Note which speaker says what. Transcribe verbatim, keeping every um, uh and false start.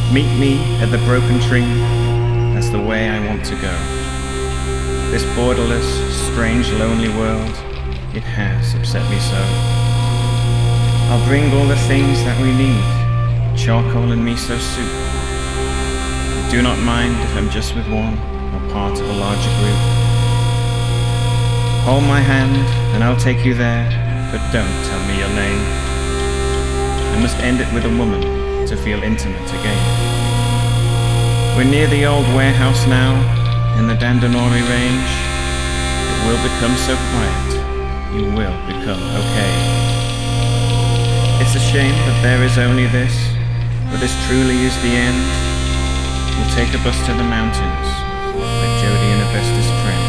Speaker 1: Meet me at the broken tree, that's the way I want to go. This borderless, strange, lonely world, it has upset me so. I'll bring all the things that we need, charcoal and miso soup. Do not mind if I'm just with one, or part of a larger group. Hold my hand and I'll take you there, but don't tell me your name. I must end it with a woman to feel intimate again. We're near the old warehouse now, in the Dandinori range. It will become so quiet, you will become okay. It's a shame that there is only this, but this truly is the end. We'll take a bus to the mountains, where Jodie and her bestest friend